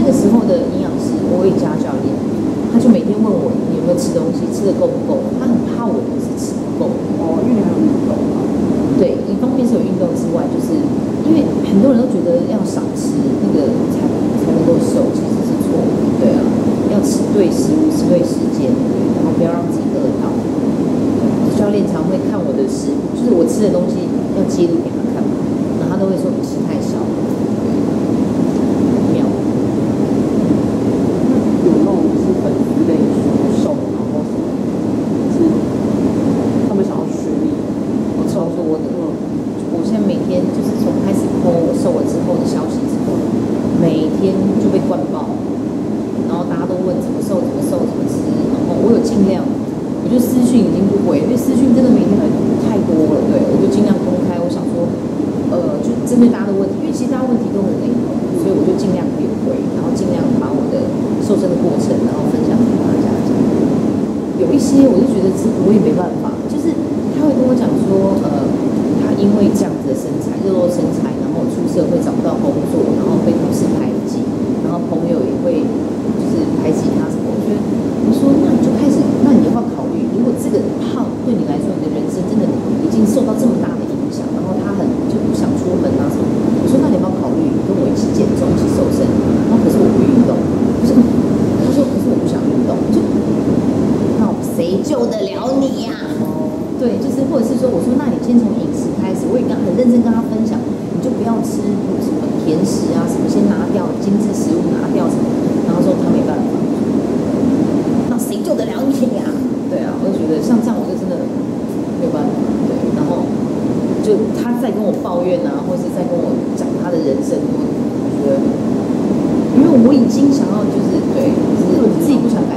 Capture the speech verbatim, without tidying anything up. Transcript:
个时候的营养师，我有家教练，他就每天问我你有没有吃东西，吃的够不够？他很怕我不是吃不够哦，因为你还有运动嘛。 对，一方面是有运动之外，就是因为很多人都觉得要少吃那个才才能够瘦，其实是错的。对啊，要吃对食物，吃对时间，然后不要让自己饿到。教练常会看我的食，就是我吃的东西要记录给他看嘛，然后他都会说你吃太少。妙。 有那种是粉丝类说瘦，然后什么是他们想要学你， 我超多的。我现在每天就是从开始播我瘦了之后的消息之后，每天就被灌爆，然后大家都问怎么瘦怎么瘦怎么吃，然后我有尽量，我就私讯已经不回，因为私讯真的每天很太多了，对我就尽量公开。我想说，呃，就针对大家的问题，因为其实大家问题都很雷同，所以我就尽量可以回，然后尽量把我的瘦身的过程，然后分享给大家。有一些我就觉得这我也没办法，就是他会跟我讲说，呃。因为这样子的身材，肉肉身材，然后出社会找不到工作，然后被同事排挤，然后朋友也会就是排挤他什么。我觉得，我说那你就开始，那你要不要考虑，如果这个胖对你来说，你的人生真的已经受到这么大的影响，然后他很就不想出门啊什么。我说那你要不要考虑跟我一起减重，一起瘦身？然后可是我不运动，不是，他说可是我不想运动，就那谁救得了你呀、啊？对，就是或者是说，我说那你先从饮食开始，我也刚很认真跟他分享，你就不要吃什么甜食啊，什么先拿掉精致食物拿掉什么，然后说他没办法，那谁救得了你呀、啊？对啊，我就觉得像这样我就真的没有办法，对，然后就他在跟我抱怨啊，或是在跟我讲他的人生，我觉得，因为我已经想要就是对，只是自己不想改